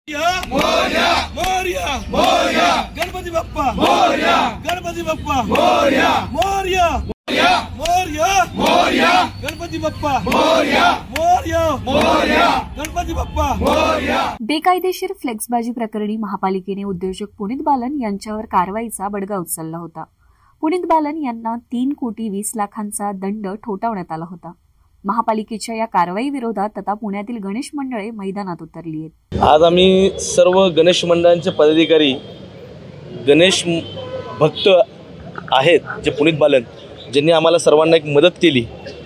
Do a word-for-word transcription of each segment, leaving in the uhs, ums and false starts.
मोरया मोरया मोरया गणपती बाप्पा मोरया गणपती बाप्पा मोरया मोरया मोरया मोरया गणपती बाप्पा मोरया मोरया मोरया गणपती बाप्पा मोरया। बेकायदेशीर फ्लेक्सबाजी प्रकरणी महापालिकेने उद्योजक पुनीत बालन यांच्यावर कारवाईचा बडगा उचलला होता। पुनीत बालन यांना तीन कोटी वीस लाखांचा दंड ठोठावण्यात आला होता। महापालिकेच्या या कारवाई विरोधात आता पुण्यातील गणेश मंडळे मैदानात उतरली आहेत। आज आम्ही सर्व गणेश मंडळांचे पदाधिकारी गणेश भक्त आहेत जे पुनीत बालन ज्यांनी आम्हाला सर्वांना एक मदत केली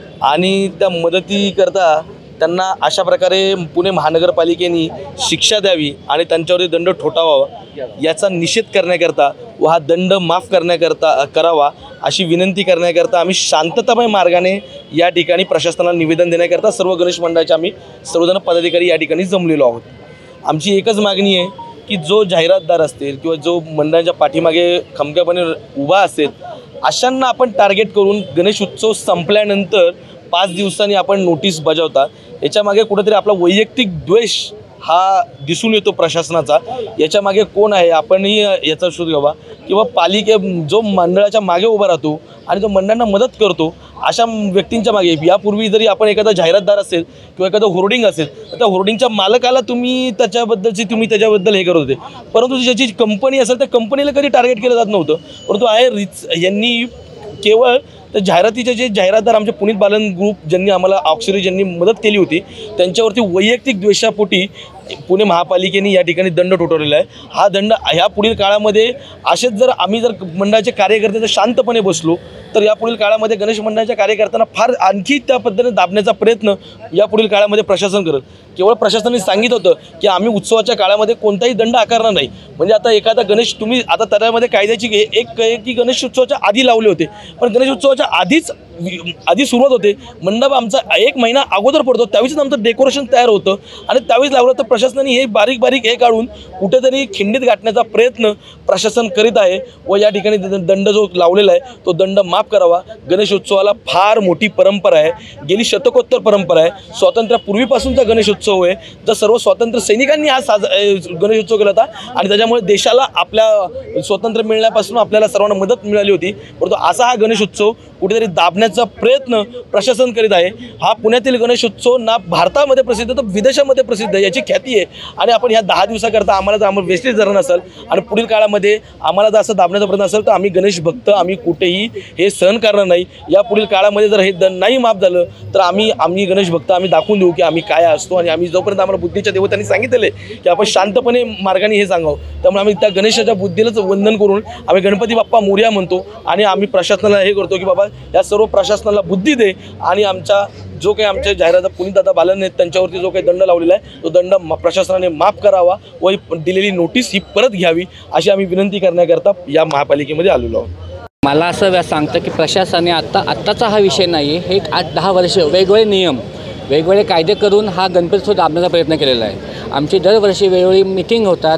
आणि त्या मदतीकरता त्यांना अशा प्रकारे पुणे महानगरपालिकेने शिक्षा द्यावी आणि त्यांच्यावरती दंड ठोठावावा याचा निषेध करण्याकरता व हा दंड माफ करण्याकरता करावा अशी विनंती करण्याकरता आम्ही शांततामय मार्गाने या ठिकाणी प्रशासनाला निवेदन देण्याकरता सर्व गणेश मंडळाचे आम्ही सर्वजण पदाधिकारी या ठिकाणी जमलेलो आहोत। आमची एकच मागणी आहे की जो जाहिरातदार असतील किंवा जो मंडळाच्या पाठीमागे खमक्यापणे उभा असेल अशांना आपण टार्गेट करून गणेश उत्सव संपल्यानंतर पाच दिवसांनी आपण नोटीस बजावता याच्यामागे कुठेतरी आपला वैयक्तिक द्वेष हा दिसून येतो प्रशासनाचा। याच्यामागे कोण आहे आपणही याचा शोध घ्यावा किंवा पालिके जो मंडळाच्या मागे उभा राहतो आणि जो मंडळांना मदत करतो अशा व्यक्तींच्या मागे यापूर्वी जरी आपण एखादा जाहिरातदार असेल किंवा एखादं होर्डिंग असेल तर त्या होर्डिंगच्या मालकाला तुम्ही त्याच्याबद्दलची तुम्ही त्याच्याबद्दल हे करत होते, परंतु ज्याची कंपनी असेल त्या कंपनीला कधी टार्गेट केलं जात नव्हतं। परंतु आहे रिच यांनी केवळ तर जाहिरातीचे जे जाहिरातदार आमचे पुनीत बालन ग्रुप ज्यांनी आम्हाला ऑक्सिरी ज्यांनी मदत केली होती त्यांच्यावरती वैयक्तिक द्वेषापोटी पुणे महापालिकेने या ठिकाणी दंड ठोठावलेला आहे। हा दंड ह्या पुढील काळामध्ये असेच जर आम्ही जर मंडळाचे कार्यकर्ते जर शांतपणे बसलो तर या पुढील काळामध्ये गणेश मंडळाच्या कार्यकर्त्यांना फार आणखी त्या पद्धतीने दाबण्याचा प्रयत्न या पुढील काळामध्ये प्रशासन करेल। केवळ प्रशासनाने सांगितलं होतं की आम्ही उत्सवाच्या काळामध्ये कोणताही दंड आकारणार नाही। म्हणजे आता एखादा गणेश तुम्ही आता त्यामध्ये कायद्याची एक की गणेश उत्सवाच्या आधी लावले होते, पण गणेश उत्सवाच्या आधीच आधी सुरुवात होते, मंडप आमचा एक महिना अगोदर पडतो त्यावेळीच आमचं डेकोरेशन तयार होतं आणि त्यावेळीच लावलं तर प्रशासनाने हे बारीक बारीक हे काढून कुठेतरी खिंडीत गाठण्याचा प्रयत्न प्रशासन करीत आहे व या ठिकाणी दंड जो लावलेला आहे तो दंड माफ करावा। गणेशोत्सवाला फार मोठी परंपरा आहे, गेली शतकोत्तर परंपरा आहे, स्वातंत्र्यापूर्वीपासूनचा गणेशोत्सव आहे। जर सर्व स्वातंत्र्य सैनिकांनी हा साज गणेशोत्सव केला होता आणि त्याच्यामुळे देशाला आपल्या स्वातंत्र्य मिळण्यापासून आपल्याला सर्वांना मदत मिळाली होती, परंतु असा हा गणेशोत्सव कुठेतरी दाबण्याचा प्रयत्न प्रशासन करीत आहे। हा पुण्यातील गणेशोत्सव ना भारतामध्ये प्रसिद्ध तर विदेशामध्ये प्रसिद्ध आहे, याची ख्याती आहे आणि आपण ह्या दहा दिवसाकरता आम्हाला जर आम्हाला वेस्टेज जर नसेल आणि पुढील काळामध्ये आम्हाला जर असं दाबण्याचा प्रयत्न असेल तर आम्ही गणेश भक्त आम्ही कुठेही हे सहन करणार नाही। या पुढील काळामध्ये जर हे दंड नाही माफ झालं तर आम्ही आम्ही गणेश भक्त आम्ही दाखवून देऊ की आम्ही काय असतो आणि आम्ही जोपर्यंत आम्हाला बुद्धीच्या देवतांनी सांगितलेलं आहे की आपण शांतपणे मार्गाने हे सांगावं, त्यामुळे आम्ही त्या गणेशाच्या बुद्धीलाच वंदन करून आम्ही गणपती बाप्पा मोरया म्हणतो आणि आम्ही प्रशासनाला हे करतो की बाबा या सर्व प्रशासनाला बुद्धी दे आणि आमच्या जो काही आमचे जाहिरात पुनीत दादा बालन आहेत त्यांच्यावरती जो काही दंड लावलेला आहे तो दंड प्रशासनाने माफ करावा व दिलेली नोटीस ही परत घ्यावी अशी आम्ही विनंती करण्याकरता या महापालिकेमध्ये आलेलो आहोत। मला असं सांगतं की प्रशासनाने आत्ता आत्ताचा हा विषय नाही, हे एक आठ दहा वर्ष वेगवेगळे नियम वेगवेगळे कायदे करून हा गणपतीसुद्धा दाबण्याचा प्रयत्न केलेला आहे। आमची दरवर्षी वेगवेगळी मिटिंग होतात,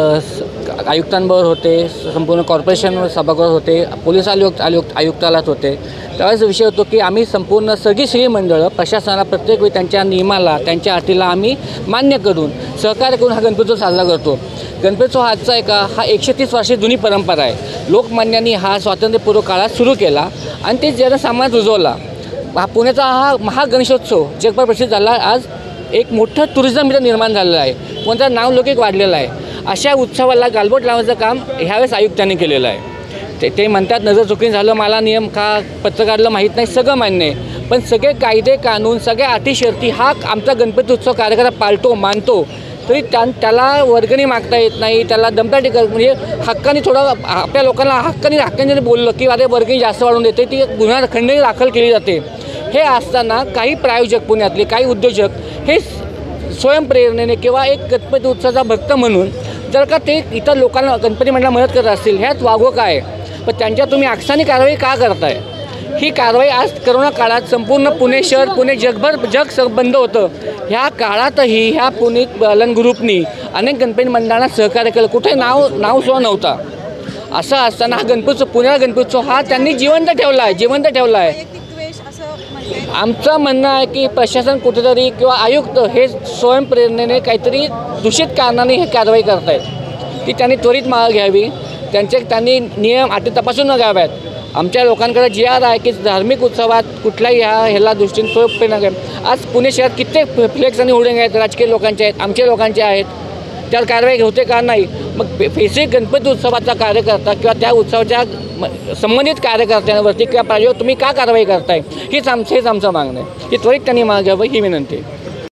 आयुक्तांबरोबर होते, संपूर्ण कॉर्पोरेशनवर सभागृह होते, पोलीस आयुक्त आयुक्त आयुक्तालयात होते। त्यावेळेस विषय होतो की आम्ही संपूर्ण सगळी सगळी मंडळं प्रशासनाला प्रत्येक वेळी त्यांच्या नियमाला त्यांच्या अटीला आम्ही मान्य करून सहकार्य करून हा गणपतीचा साजरा करतो। गणपतीचा आजचा आहे का हा एकशे तीस वर्षे जुनी परंपरा आहे। लोकमान्यांनी हा स्वातंत्र्यपूर्व काळात सुरू केला आणि ते जनसामान्यात रुजवला। हा पुण्याचा हा महागणेशोत्सव जगभर प्रसिद्ध झाला, आज एक मोठं टुरिझम इथं निर्माण झालेलं आहे, कोणतं नावलौकिक वाढलेलं आहे। अशा उत्सवाला गालबोट लावण्याचं काम ह्यावेळेस आयुक्तांनी केलेलं आहे। ते ते म्हणतात नजर चुकीने झालं, मला नियम का पत्रकाराला माहीत नाही, सगळं मान्य आहे, पण सगळे कायदे कानून सगळ्या अटी शर्ती हा आमचा गणपती उत्सव कार्यकर्ता पाळतो मानतो, तरी त्या त्याला वर्गणी मागता येत नाही, त्याला दमदाटी कर म्हणजे हक्काने थोडं आपल्या लोकांना हक्काने हक्काने बोललं की अरे वर्गणी जास्त वाढवून देते ती गुन्हा खंडणी दाखल केली जाते। हे असताना काही प्रायोजक पुण्यातले काही उद्योजक हे स्वयंप्रेरणेने किंवा एक गणपती उत्सवाचा भक्त म्हणून जर का ते इतर लोकांना गणपती मंडळाला मदत करत असतील ह्यात वागवं काय, पण त्यांच्या तुम्ही आक्षानी कारवाई का करताय? ही कारवाई आज करोना काळात संपूर्ण पुणे शहर पुणे जगभर जग स बंद होतं, ह्या काळातही ह्या पुनीत बालन ग्रुपनी अनेक गणपती मंडळांना सहकार्य केलं, कुठे नाव नावसुद्धा नव्हता। असं असताना हा गणपती पुण्याला गणपती उत्सव हा त्यांनी जिवंत ठेवला आहे जिवंत ठेवला आहे आमचं म्हणणं आहे की प्रशासन कुठेतरी किंवा आयुक्त हे स्वयंप्रेरणेने काहीतरी दूषित कारणाने हे कारवाई करत आहेत ती त्यांनी त्वरित मागं घ्यावी. त्यांचे त्यांनी नियम अटी तपासून न घ्याव्यात. आमच्या लोकांकडे जी आर आहे की धार्मिक उत्सवात कुठल्याही ह्या ह्याला दृष्टीने स्वयंप्रेरणा घ्या. आज पुणे शहरात कित्येक फ्लेक्स आणि होर्डिंग आहेत, राजकीय लोकांचे आहेत, आमच्या लोकांचे आहेत, त्यावर कारवाई होते का नाही. मग बेसिक गणपती उत्सवाचा कार्यकर्ता किंवा त्या उत्सवाच्या संबंधित कार्यकर्त्यांवरती किंवा पाहिजे तुम्ही का कारवाई करताय हीच आमचं हेच आमचं मागणं आहे की त्वरित त्यांनी मागे घ्यावं ही विनंती आहे.